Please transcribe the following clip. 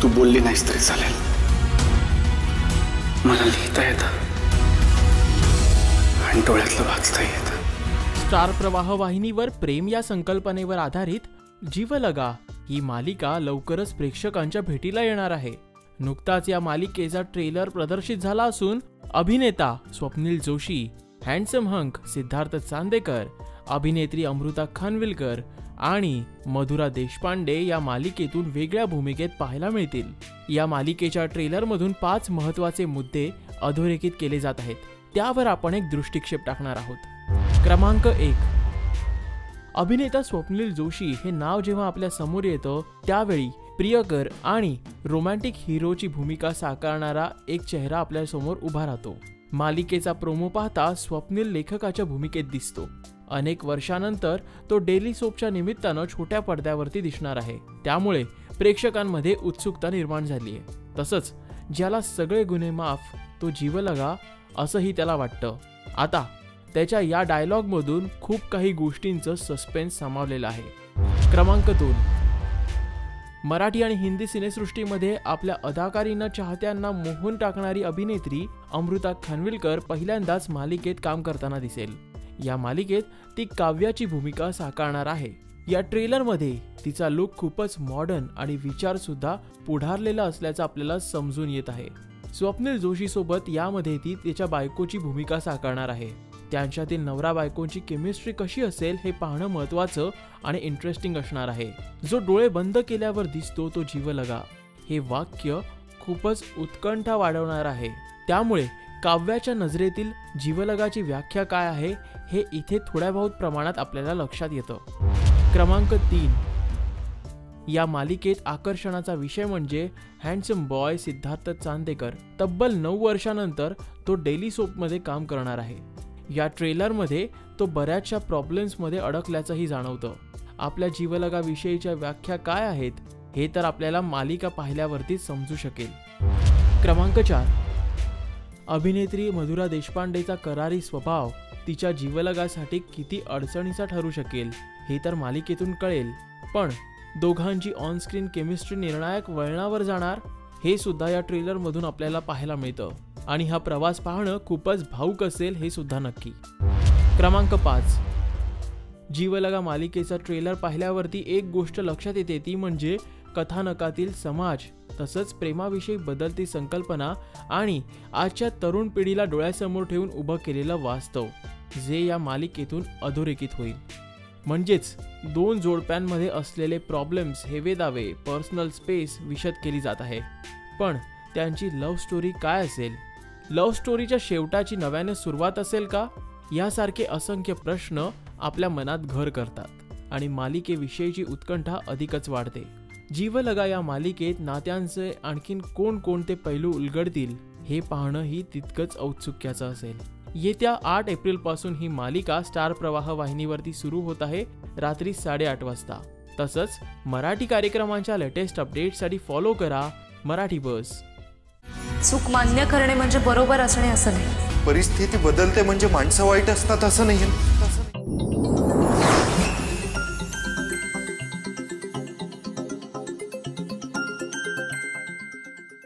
तू बोलली नाहीस तरी चालेल, मला लिहिता येतं आणि डोळ्यातलं वाचता येतं. स्टार प्रवाह वाहिनीवर प्रेम या संकल्पनेवर आधारित जीवलगा ही मालिका लवकरच प्रेक्षकांच्या भेटीला येणार आहे. नुकताच या मालिकेचा ट्रेलर प्रदर्शित झाला असून अभिनेता स्वप्नील जोशी, हँडसम हंक सिद्धार्थ चांदेकर, अभिनेत्री अमृता खानविलकर आणि मधुरा देशपांडे या मालिकेतून वेगळ्या भूमिकेत पाहायला मिळतील. या मालिकेच्या ट्रेलरमधून 5 महत्त्वाचे मुद्दे अधोरेखित केले जात आहेत. त्यावर आपण एक दृष्टिक्षेप टाकणार आहोत. क्रमांक 1. अभिनेता स्वप्नील जोशी हे नाव जेव्हा आपल्या समोर येतं त्यावेळी प्रियकर आणि रोमॅन्टिक हिरोची भूमिका साकारणारा एक चेहरा आपल्या समोर उभा राहतो. मालिकेचा प्रोमो पाहता स्वप्नील लेखकाच्या भूमिकेत दिसतो. अनेक वर्षानंतर तो डेली सोपच्या निमित्तानं छोट्या पडद्यावरती दिसणार आहे. त्यामुळे प्रेक्षकांमध्ये उत्सुकता निर्माण झाली आहे. तसंच ज्याला सगळे गुन्हे माफ तो जीवलगा असंही त्याला वाटतं. आता त्याच्या या डायलॉगमधून खूप काही गोष्टींचं सस्पेन्स सामावलेलं आहे. क्रमांक 2. मराठी आणि हिंदी सिनेसृष्टीमध्ये आपल्या अदाकारीनं चाहत्यांना मोहून टाकणारी अभिनेत्री अमृता खानविलकर पहिल्यांदाच मालिकेत काम करताना दिसेल. या मालिकेत ती काव्याची भूमिका साकारणार आहे. या ट्रेलरमध्ये तिचा लुक खूपच मॉडर्न आणि विचार सुद्धा पुढारलेला असल्याचं आपल्याला समजून येत आहे. स्वप्नील जोशी सोबत यामध्ये ती तिच्या बायकोची भूमिका साकारणार आहे. त्यांच्यातील नवरा बायकोची केमिस्ट्री कशी असेल हे पाहणं महत्त्वाचं आणि इंटरेस्टिंग असणार आहे. जो डोळे बंद केल्यावर दिसतो तो जीवलगा हे वाक्य खूपच उत्कंठा वाढवणार आहे. त्यामुळे काव्याच्या नजरेतील जीवलगाची व्याख्या काय आहे हे इथे थोड्या बहुत प्रमाणात आपल्याला लक्षात येतं. क्रमांक 3. या मालिकेत आकर्षणाचा विषय म्हणजे हँडसम बॉय सिद्धार्थ चांदेकर. तब्बल 9 वर्षानंतर तो डेली सोपमध्ये काम करणार आहे. या ट्रेलरमध्ये तो बऱ्याचशा प्रॉब्लेम्समध्ये अडकल्याचंही जाणवतं. आपल्या जीवलगाविषयीच्या व्याख्या काय आहेत हे तर आपल्याला मालिका पाहिल्यावरतीच समजू शकेल. क्रमांक 4. अभिनेत्री मधुरा देशपांडेचा करारी स्वभाव तिच्या जीवलगासाठी किती अडचणीचा ठरू शकेल हे तर मालिकेतून कळेल. पण दोघांची ऑनस्क्रीन केमिस्ट्री निर्णायक वळणावर जाणार हे सुद्धा या ट्रेलरमधून आपल्याला पाहायला मिळतं. आणि हा प्रवास पाहणं खूपच भावुक असेल हे सुद्धा नक्की. क्रमांक 5. जीवलगा मालिकेचा ट्रेलर पाहिल्यावरती एक गोष्ट लक्षात येते ती म्हणजे कथानकातील समाज तसंच प्रेमाविषयी बदलती संकल्पना आणि आजच्या तरुण पिढीला डोळ्यासमोर ठेवून उभं केलेलं वास्तव जे या मालिकेतून अधोरेखित होईल. म्हणजेच 2 जोडप्यांमध्ये असलेले प्रॉब्लेम्स, हेवेदावे, पर्सनल स्पेस विशद केली जात आहे. पण त्यांची लव्ह स्टोरी काय असेल? लव्ह स्टोरीच्या शेवटाची नव्याने सुरुवात असेल का? यासारखे असंख्य प्रश्न आपल्या मनात घर करतात आणि मालिकेविषयीची उत्कंठा अधिकच वाढते. जीवलगा या मालिकेत नात्यांचे आणखीन कोणकोणते पैलू उलगडतील हे पाहणंही तितकंच औत्सुक्याचं असेल. येत्या 8 एप्रिलपासून ही मालिका स्टार प्रवाह वाहिनीवरती सुरू होत आहे रात्री 8:30 वाजता. तसंच मराठी कार्यक्रमांच्या लेटेस्ट अपडेट्ससाठी फॉलो करा मराठी बस. चूक मान्य करणे म्हणजे बरोबर असणे असं नाही. परिस्थिती बदलते म्हणजे माणसं वाईट असतात असं नाही.